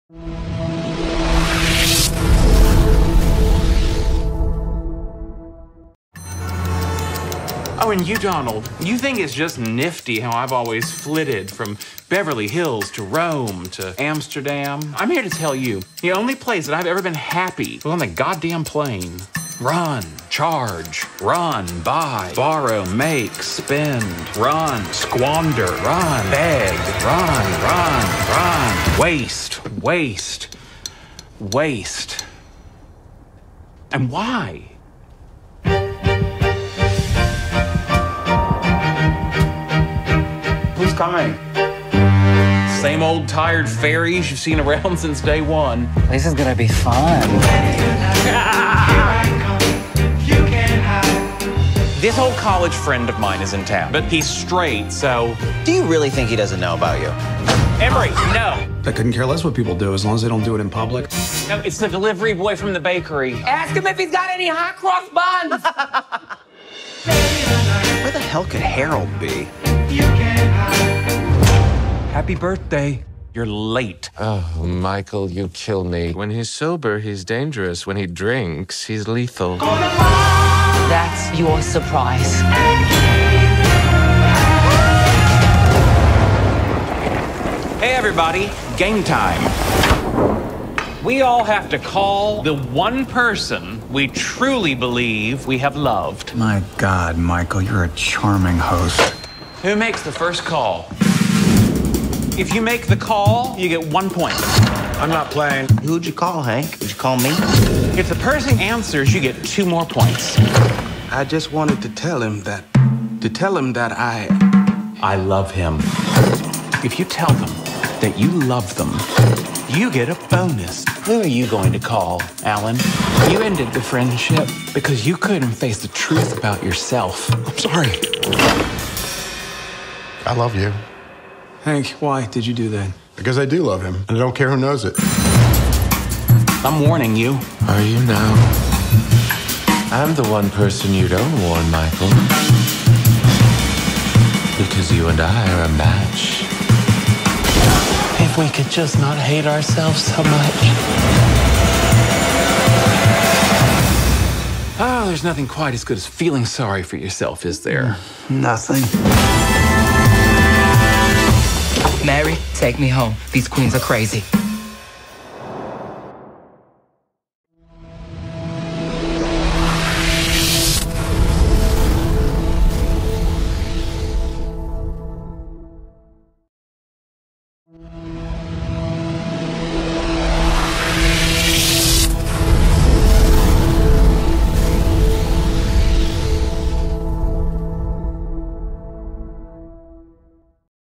Oh, and you, Donald, you think it's just nifty how I've always flitted from Beverly Hills to Rome to Amsterdam? I'm here to tell you, the only place that I've ever been happy was on the goddamn plane. Run, charge, run, buy, borrow, make, spend, run, squander, run, beg, run, waste, waste, waste. And why? Who's coming? Same old tired fairies you've seen around since day one. This is gonna be fun. This old college friend of mine is in town, but he's straight, so... Do you really think he doesn't know about you? Emery, no. I couldn't care less what people do as long as they don't do it in public. No, it's the delivery boy from the bakery. Ask him if he's got any hot cross buns. Where the hell could Harold be? Happy birthday. You're late. Oh, Michael, you kill me. When he's sober, he's dangerous. When he drinks, he's lethal. That's your surprise. Hey, everybody. Game time. We all have to call the one person we truly believe we have loved. My God, Michael, you're a charming host. Who makes the first call? If you make the call, you get 1 point. I'm not playing. Who'd you call, Hank? Did you call me? If the person answers, you get 2 more points. I just wanted to tell him that I love him. If you tell them that you love them, you get a bonus. Who are you going to call, Alan? You ended the friendship because you couldn't face the truth about yourself. I'm sorry. I love you. Hank, why did you do that? Because I do love him, and I don't care who knows it. I'm warning you. Are you now? I'm the one person you don't warn, Michael. Because you and I are a match. If we could just not hate ourselves so much. Oh, there's nothing quite as good as feeling sorry for yourself, is there? Nothing. Mary, take me home. These queens are crazy.